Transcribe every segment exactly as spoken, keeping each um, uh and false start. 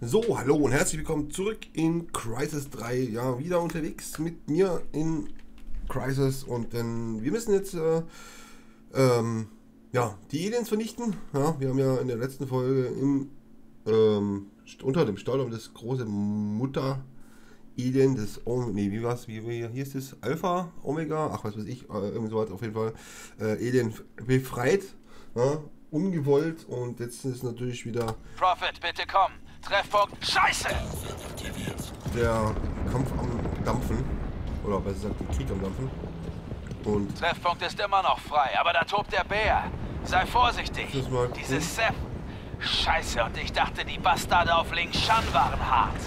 So, hallo und herzlich willkommen zurück in Crysis drei. Ja, wieder unterwegs mit mir in Crysis und denn wir müssen jetzt äh, ähm, ja, die Aliens vernichten. Ja, wir haben ja in der letzten Folge im, ähm, unter dem Staudamm das große Mutter-Alien, das, oh, nee, wie war's, wie, wie hier ist das, Alpha, Omega, ach was weiß ich, äh, irgend so was auf jeden Fall, äh, Alien befreit, ja, ungewollt und jetzt ist natürlich wieder Prophet, bitte komm. Treffpunkt. Scheiße! Der Kampf am Dampfen. Oder besser gesagt, der Krieg am Dampfen. Und Treffpunkt ist immer noch frei, aber da tobt der Bär. Sei vorsichtig. Diese Seth. Scheiße, und ich dachte, die Bastarde auf Lingshan waren hart.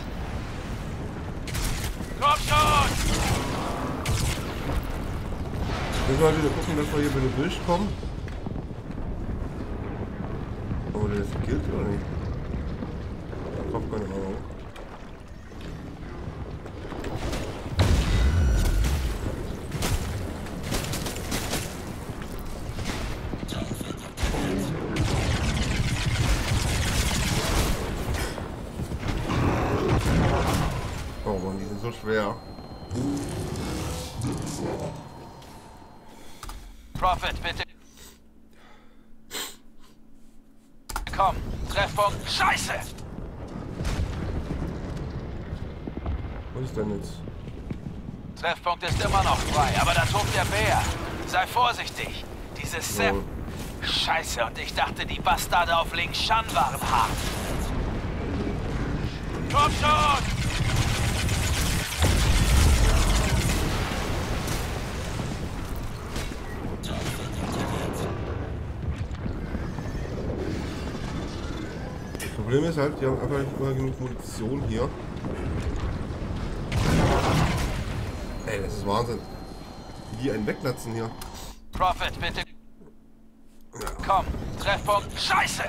Komm schon! müssen wir wieder gucken, dass wir hier wieder durchkommen. Aber das gilt oder nicht? Ich hab keine Ahnung. Oh Mann, die sind so schwer. Prophet, bitte. Komm, Treffpunkt. Scheiße! Was ist denn jetzt? Treffpunkt ist immer noch frei, aber da tobt der Bär. Sei vorsichtig. Diese Seth. So. Scheiße, und ich dachte, die Bastarde auf Lingshan waren hart. Komm schon! Das Problem ist halt, die haben einfach nicht immer genug Munition hier. Ey, das ist Wahnsinn. Wie ein Weglatzen hier. Prophet, bitte. Ja. Komm, Treffpunkt. Scheiße!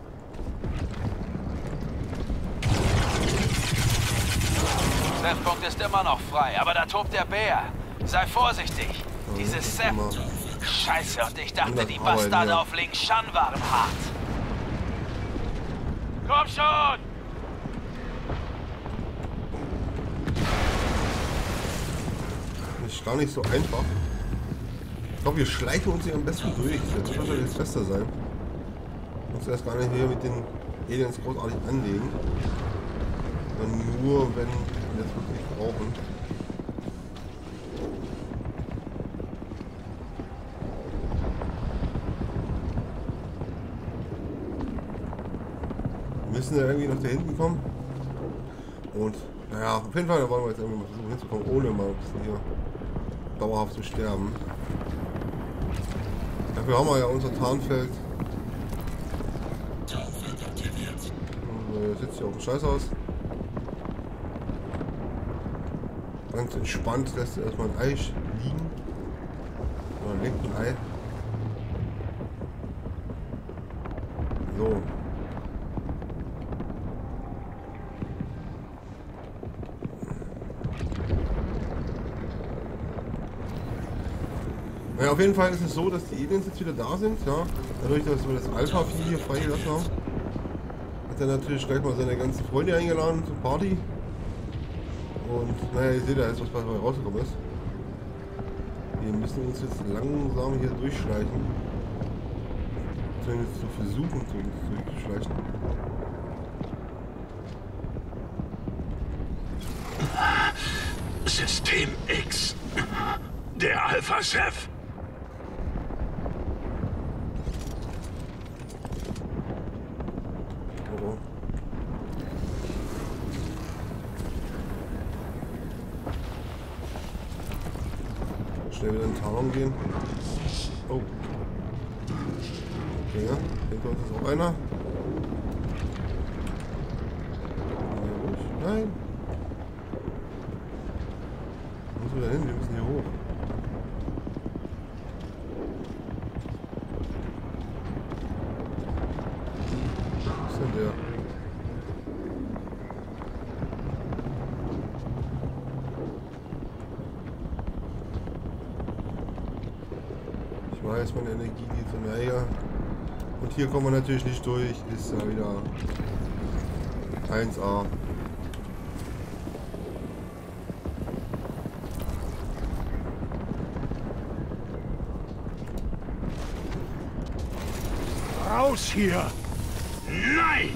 Treffpunkt ist immer noch frei, aber da tobt der Bär. Sei vorsichtig. Diese Seth. Scheiße, und ich dachte, die Bastarde auf Lingshan waren hart. Komm schon! Das ist gar nicht so einfach. Ich glaube, wir schleichen uns hier am besten durch. Das wird wahrscheinlich das Beste sein. Uns erst gar nicht hier mit den Aliens großartig anlegen. Sondern nur, wenn wir es wirklich brauchen. Wir müssen ja irgendwie nach da hinten kommen. Und naja, auf jeden Fall da wollen wir jetzt irgendwie mal versuchen hinzukommen, ohne mal ein bisschen hier dauerhaft zu sterben. Dafür haben wir ja unser Tarnfeld. Und sitzt hier auf dem Scheißhaus. Ganz entspannt lässt er erstmal ein Ei liegen. Oder legt ein Ei. So. Ja, auf jeden Fall ist es so, dass die Aliens jetzt wieder da sind. Ja. Dadurch, dass wir das Alpha-Vieh hier freigelassen haben, hat er natürlich gleich mal seine ganzen Freunde eingeladen zur Party. Und naja, ihr seht ja jetzt, was dabei rausgekommen ist. Wir müssen uns jetzt langsam hier durchschleichen. Jetzt zu versuchen, zu uns durchzuschleichen. System X. Der Alpha-Chef. Oh. Schnell wieder in den Tarnung gehen. Oh. Okay, ja. Hinter uns ist auch einer. Nein. Wo müssen wir da hin? Wir müssen hier hoch. Was ist denn der? Ich weiß, meine Energie geht so näher. Und hier kommen wir natürlich nicht durch. Ist ja wieder eins A. Raus hier! Nein!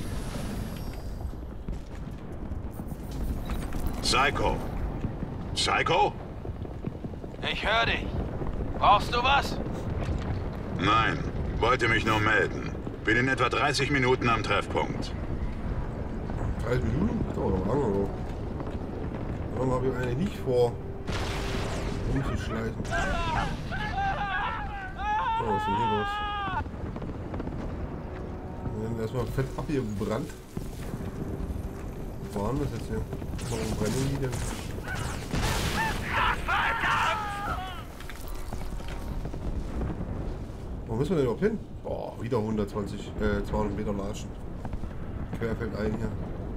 Psycho! Psycho? Ich höre dich. Brauchst du was? Nein, wollte mich nur melden. Bin in etwa dreißig Minuten am Treffpunkt. dreißig Minuten? Das dauert noch lange, oder? Warum habe ich eigentlich nicht vor, umzuschleichen? Oh, was ist denn hier los? Wir haben erstmal fett abgebrannt. Wo waren wir jetzt hier? Warum brennen die denn? Wo müssen wir denn überhaupt hin? Boah, wieder hundertzwanzig, äh, zweihundert Meter latschen. Querfeld ein hier.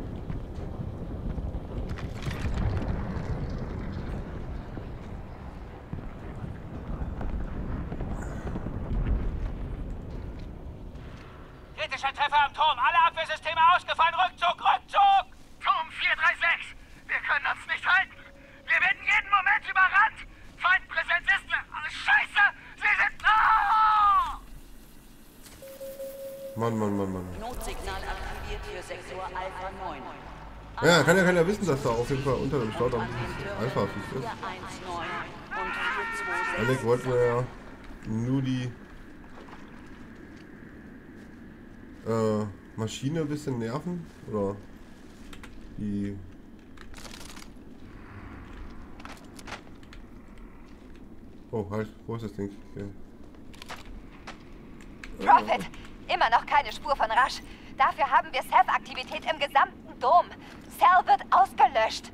Kritischer Treffer am Turm. Alle Abwehrsysteme ausgefallen. Rückzug, Rückzug! Turm vier drei sechs. Wir können uns nicht halten. Wir werden jeden Moment überrannt. Feindpräsenz ist... Scheiße! Sie sind... Oh! Mann, Mann, Mann, Mann. Notsignal aktiviert für Sektor Alpha neun. Ja, kann ja keiner wissen, dass da auf jeden Fall unter dem Staudamm Alpha ist. Eigentlich wollten wir ja nur die äh, Maschine ein bisschen nerven. Oder die... Oh, halt, wo ist das Ding? Okay. Prophet, immer noch keine Spur von Rush. Dafür haben wir Self-Aktivität im gesamten Dom. Cell wird ausgelöscht.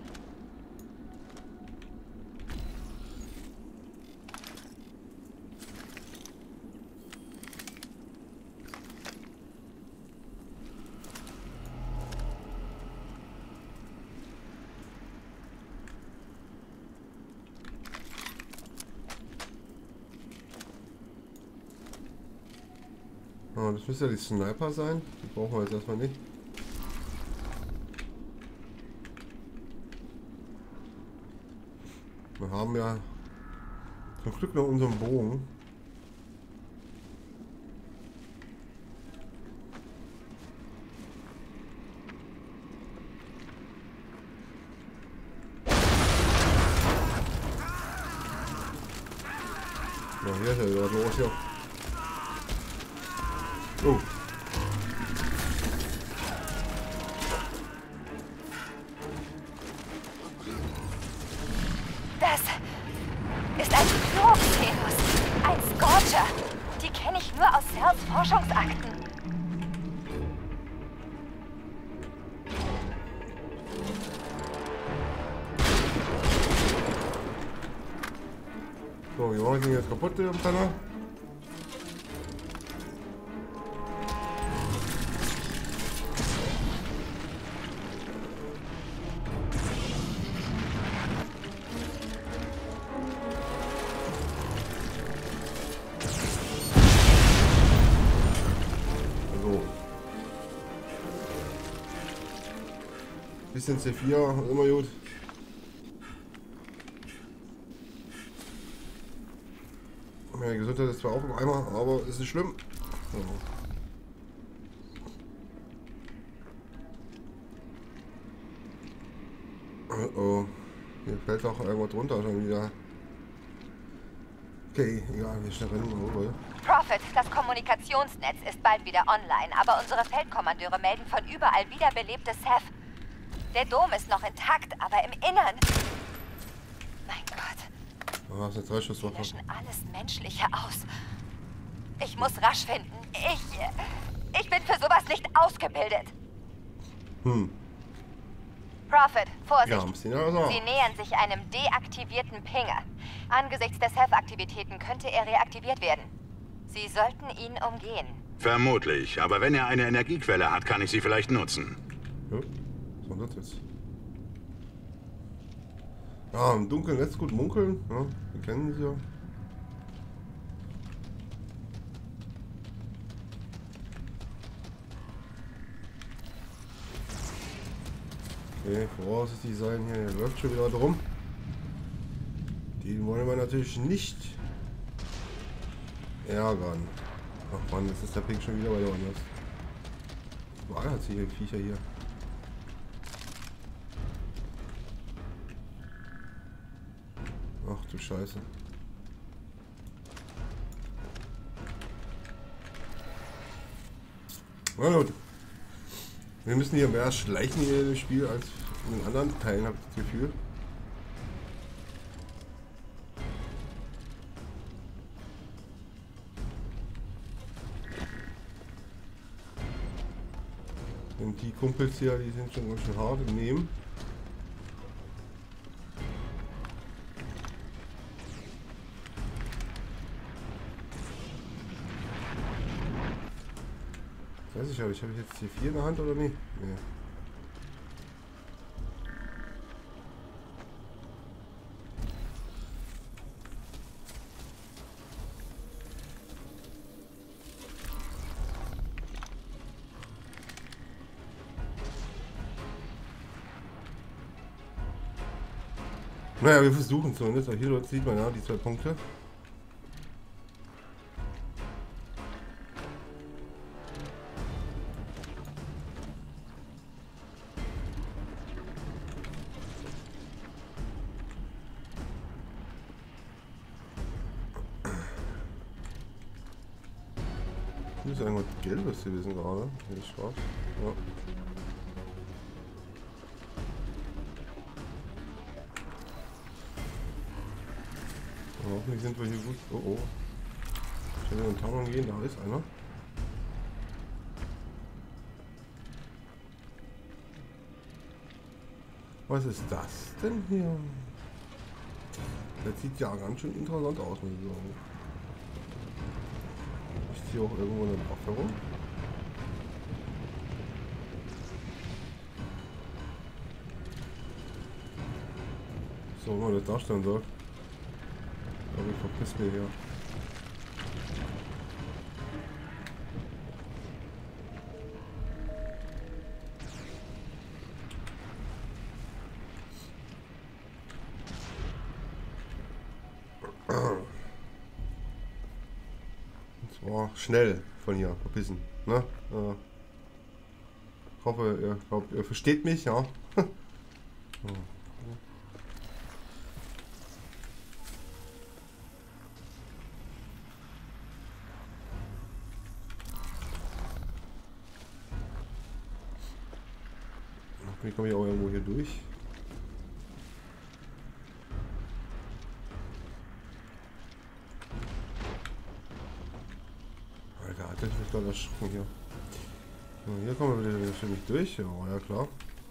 Oh, das müsste ja die Sniper sein. Die brauchen wir jetzt erstmal nicht. Wir haben ja zum Glück noch unseren Bogen. Ja, hier ist er wieder los hier. Oh. Das ist ein Flugzenus, ein Scorcher. Die kenne ich nur aus Cells Forschungsakten. So, wir machen den jetzt kaputt, den Penner. Bisschen C vier, immer gut. Meine Gesundheit ist zwar auch im Eimer, aber ist nicht schlimm. Oh, oh. Hier fällt auch irgendwas drunter schon wieder. Okay, egal, wir schnell rennen rüber. Prophet, das Kommunikationsnetz ist bald wieder online, aber unsere Feldkommandeure melden von überall wiederbelebte Ceph. Der Dom ist noch intakt, aber im Innern... Mein Gott. Du hast jetzt drei Schusswaffen. Sie löschen alles Menschliche aus. Ich muss Rush finden. Ich... Ich bin für sowas nicht ausgebildet. Hm. Prophet, Vorsicht. Ja, ein bisschen, also. Sie nähern sich einem deaktivierten Pinger. Angesichts der Self-Aktivitäten könnte er reaktiviert werden. Sie sollten ihn umgehen. Vermutlich, aber wenn er eine Energiequelle hat, kann ich sie vielleicht nutzen. Ja. So, das jetzt. Ja, im Dunkeln lässt gut munkeln. Ja, wir kennen sie ja. Okay, vorsichtig sein hier, der läuft schon wieder drum. Den wollen wir natürlich nicht ärgern. Ach man, jetzt ist der Pink schon wieder weiter anders. Überall hat sie hier Viecher hier. Ach du Scheiße. Na gut. Wir müssen hier mehr schleichen hier im Spiel als in den anderen Teilen, habe ich das Gefühl. Und die Kumpels hier, die sind schon ganz schön hart im Nehmen. Weiß ich aber, ich habe jetzt hier vier in der Hand oder nicht? Nee. Naja, wir versuchen zumindest. Hier dort sieht man ja die zwei Punkte. Das ist irgendwas Gelbes gewesen gerade. Hier ist schwarz. Ja. Hoffentlich sind wir hier gut. Oh oh. Ich will in den Tarnung gehen, da ist einer. Was ist das denn hier? Das sieht ja ganz schön interessant aus, muss ich sagen. Ich ziehe auch irgendwo eine Waffe rum. So, wenn man das darstellen soll. Aber ich verpiss mir hier. Und zwar schnell von hier verpissen. Ne? Äh, ich hoffe, ihr, glaubt, ihr versteht mich, ja. Wie komme ich auch irgendwo hier durch? Alter, hat der mich gerade erschrocken hier. So, hier kommen wir wieder für mich durch. Ja, ja klar.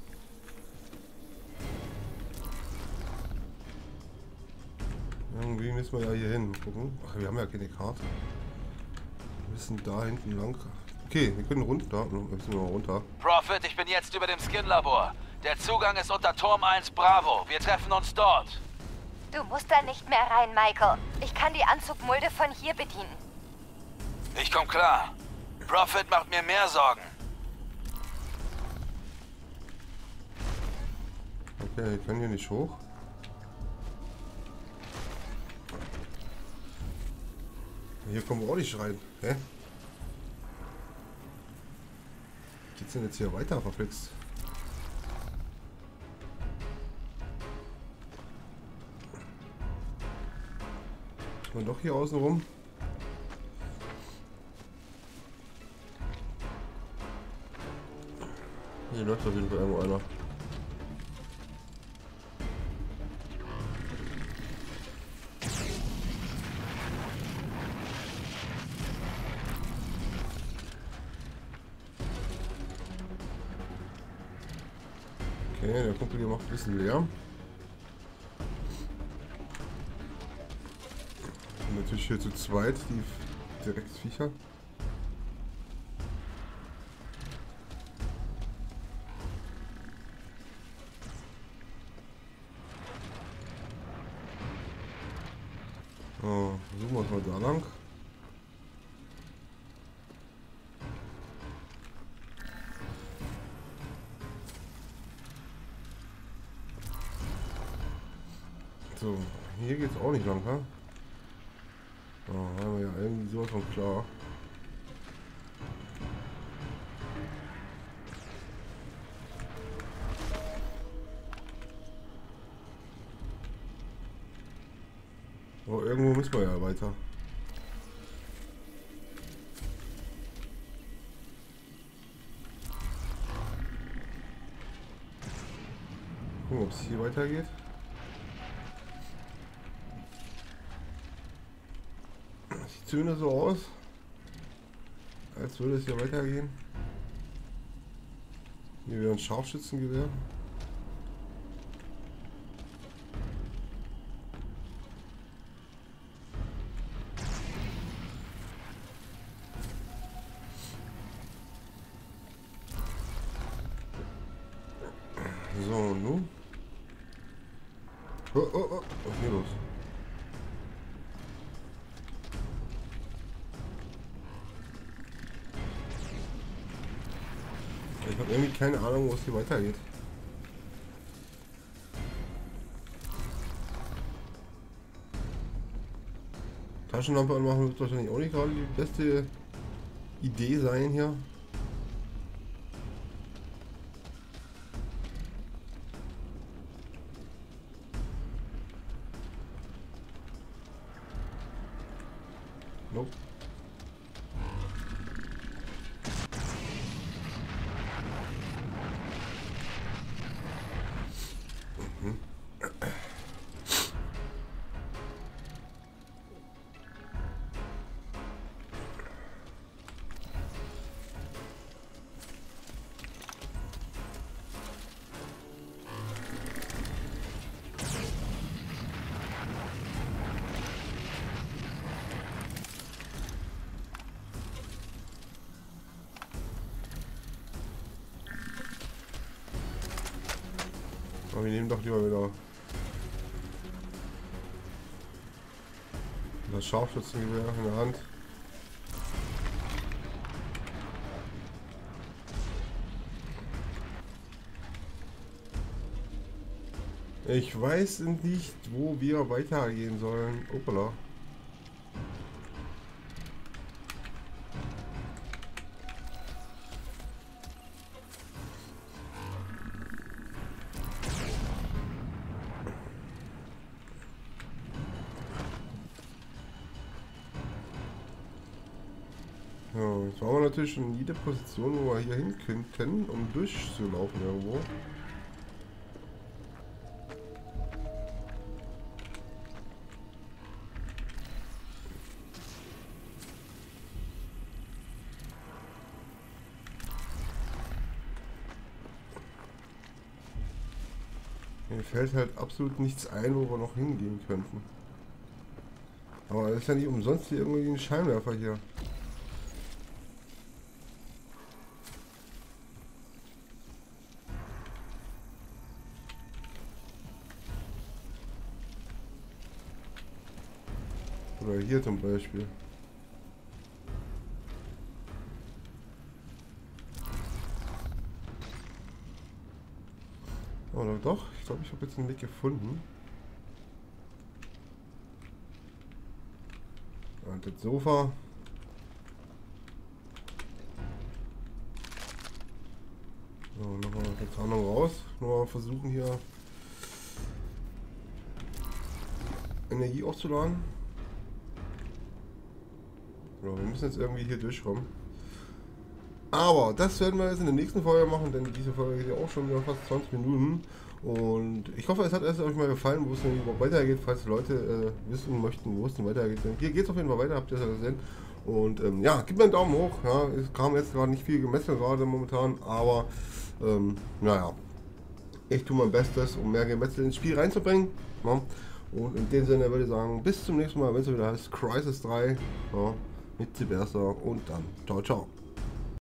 Irgendwie müssen wir ja hier hin. Gucken. Ach, wir haben ja keine Karte. Wir müssen da hinten lang. Okay, wir können runter. Wir müssen mal runter. Prophet, ich bin jetzt über dem Skin-Labor. Der Zugang ist unter Turm eins Bravo. Wir treffen uns dort. Du musst da nicht mehr rein, Michael. Ich kann die Anzugmulde von hier bedienen. Ich komm klar. Prophet macht mir mehr Sorgen. Okay, ich kann hier nicht hoch. Hier kommen wir auch nicht rein. Hä? Geht's denn jetzt hier weiter, verflixt? Ist man doch hier außen rum? Hier läuft auf jeden Fall irgendwo einer. Okay, der Kumpel hier macht ein bisschen Lärm. Und natürlich hier zu zweit die direkt Viecher. So, versuchen wir es mal da lang. So, hier geht's auch nicht lang, ha? Da haben wir ja irgendwie sowas von klar. Aber irgendwo müssen wir ja weiter. Gucken, ob es hier weitergeht. Sieht zumindest so aus, als würde es hier weitergehen. Hier wäre ein Scharfschützengewehr. So, nun. Oh, oh, oh, was ist hier los? Ich habe irgendwie keine Ahnung, wo es hier weitergeht. Taschenlampe anmachen wird wahrscheinlich auch nicht gerade die beste Idee sein hier. Nope. Mhm. Aber wir nehmen doch lieber wieder das Scharfschützengewehr in der Hand. Ich weiß nicht, wo wir weitergehen sollen. Opala. Ja, jetzt haben wir natürlich schon jede Position, wo wir hier hin könnten, um durchzulaufen irgendwo. Mir fällt halt absolut nichts ein, wo wir noch hingehen könnten. Aber es ist ja nicht umsonst hier irgendwie ein Scheinwerfer hier. Oder hier zum Beispiel. Oder doch? Ich glaube, ich habe jetzt einen Weg gefunden. Und das Sofa. So, nochmal eine Tarnung raus. Nochmal versuchen hier Energie aufzuladen. So, wir müssen jetzt irgendwie hier durchkommen. Aber das werden wir jetzt in der nächsten Folge machen, denn diese Folge geht ja auch schon wieder fast zwanzig Minuten. Und ich hoffe, es hat es euch mal gefallen, wo es denn überhaupt weitergeht, falls Leute äh, wissen möchten, wo es denn weitergeht. Hier geht es auf jeden Fall weiter, habt ihr es ja gesehen. Und ähm, ja, gebt mir einen Daumen hoch. Ja, es kam jetzt gerade nicht viel Gemetzel gerade momentan, aber ähm, naja, ich tue mein Bestes, um mehr Gemetzel ins Spiel reinzubringen. Ja. Und in dem Sinne würde ich sagen, bis zum nächsten Mal, wenn es wieder heißt Crysis drei. Ja, mit Silvester und dann ciao, ciao.